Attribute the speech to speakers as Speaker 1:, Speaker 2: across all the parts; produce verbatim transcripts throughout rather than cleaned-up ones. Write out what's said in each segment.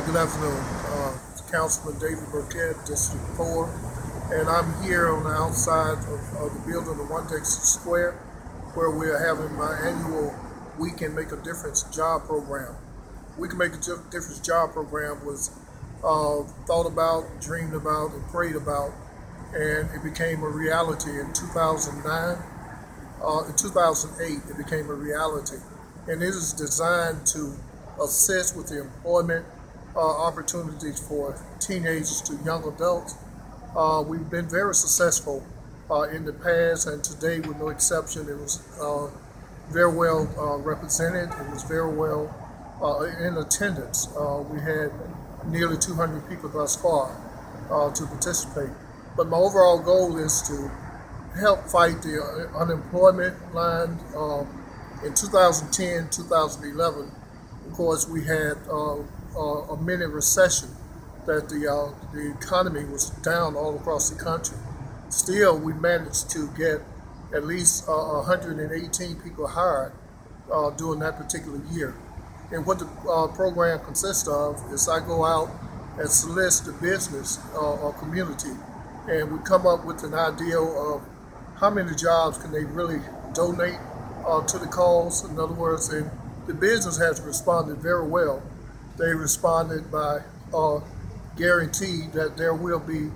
Speaker 1: Good afternoon. Uh, Councilman David Burkett, District four, and I'm here on the outside of, of the building of One Texas Square, where we're having my annual We Can Make a Difference job program. We Can Make a Difference job program was uh, thought about, dreamed about, and prayed about, and it became a reality in two thousand nine. Uh, in two thousand eight, it became a reality, and it is designed to assist with the employment uh, opportunities for teenagers to young adults. Uh, we've been very successful uh, in the past, and today, with no exception, it was uh, very well uh, represented. It was very well uh, in attendance. Uh, we had nearly two hundred people thus far uh, to participate. But my overall goal is to help fight the unemployment line. Uh, in two thousand ten, two thousand eleven, of course, we had uh, uh, a mini recession that the, uh, the economy was down all across the country. Still, we managed to get at least uh, one hundred eighteen people hired uh, during that particular year. And what the uh, program consists of is I go out and solicit the business uh, or community, and we come up with an idea of how many jobs can they really donate uh, to the cause. In other words, and the business has responded very well. They responded by uh, guaranteed that there will be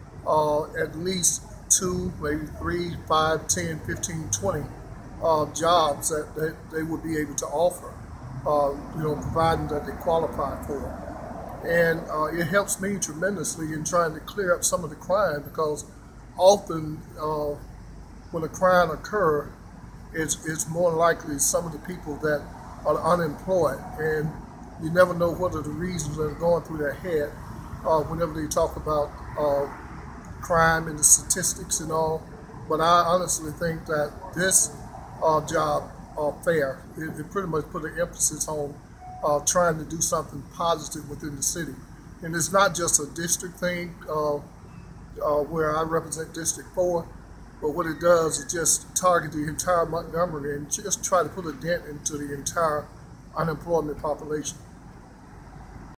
Speaker 1: uh, at least two, maybe three, five, ten, fifteen, twenty uh, jobs that, that they would be able to offer, uh, you know, providing that they qualify for it. And uh, it helps me tremendously in trying to clear up some of the crime, because often uh, when a crime occurs, it's, it's more likely some of the people that are unemployed, and you never know what are the reasons that are going through their head uh, whenever they talk about uh, crime and the statistics and all. But I honestly think that this uh, job uh, fair, it, it pretty much put an emphasis on uh, trying to do something positive within the city. And it's not just a district thing uh, uh, where I represent District four, but what it does is just target the entire Montgomery and just try to put a dent into the entire unemployment population.